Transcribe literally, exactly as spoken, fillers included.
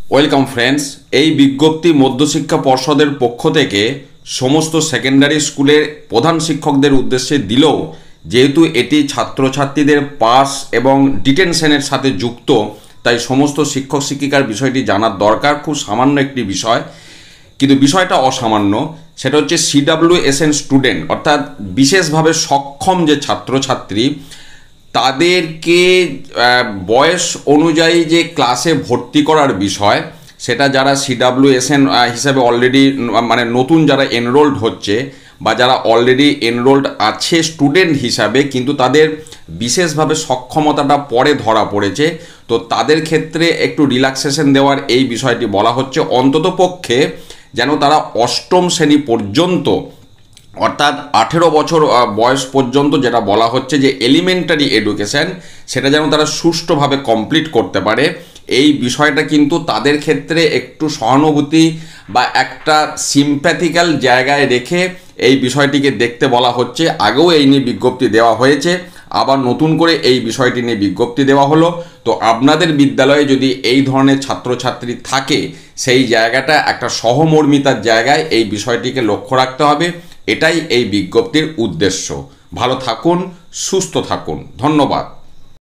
Welcome friends. এই বিজ্ঞপ্তি মধ্যশিক্ষা পর্ষদের পক্ষ থেকে সমস্ত সেকেন্ডারি স্কুলের প্রধান শিক্ষকদের উদ্দেশ্যে দিলেও যেহেতু এটি ছাত্রছাত্রীদের পাস এবং ডিটেনশনের সাথে যুক্ত, তাই সমস্ত শিক্ষক শিক্ষিকার বিষয়টি জানার দরকার। খুব সামান্য একটি বিষয়, কিন্তু বিষয়টা অসামান্য। সেটা হচ্ছে সিডাব্লিউএসএন স্টুডেন্ট অর্থাৎ বিশেষভাবে সক্ষম যে ছাত্রছাত্রী, তাদেরকে বয়স অনুযায়ী যে ক্লাসে ভর্তি করার বিষয়, সেটা যারা সিডাব্লিউএসএন হিসাবে অলরেডি মানে নতুন যারা এনরোল্ড হচ্ছে বা যারা অলরেডি এনরোল্ড আছে স্টুডেন্ট হিসাবে, কিন্তু তাদের বিশেষভাবে সক্ষমতাটা পরে ধরা পড়েছে, তো তাদের ক্ষেত্রে একটু রিল্যাক্সেশন দেওয়ার এই বিষয়টি বলা হচ্ছে। অন্ততপক্ষে যেন তারা অষ্টম শ্রেণী পর্যন্ত অর্থাৎ আঠেরো বছর বয়স পর্যন্ত যেটা বলা হচ্ছে যে এলিমেন্টারি এডুকেশান, সেটা যেন তারা সুষ্ঠুভাবে কমপ্লিট করতে পারে। এই বিষয়টা কিন্তু তাদের ক্ষেত্রে একটু সহানুভূতি বা একটা সিম্প্যাথিক্যাল জায়গায় রেখে এই বিষয়টিকে দেখতে বলা হচ্ছে। আগেও এই নিয়ে বিজ্ঞপ্তি দেওয়া হয়েছে, আবার নতুন করে এই বিষয়টি নিয়ে বিজ্ঞপ্তি দেওয়া হলো। তো আপনাদের বিদ্যালয়ে যদি এই ধরনের ছাত্রছাত্রী থাকে, সেই জায়গাটা একটা সহমর্মিতার জায়গায় এই বিষয়টিকে লক্ষ্য রাখতে হবে। এটাই এই বিজ্ঞপ্তির উদ্দেশ্য। ভালো থাকুন, সুস্থ থাকুন, ধন্যবাদ।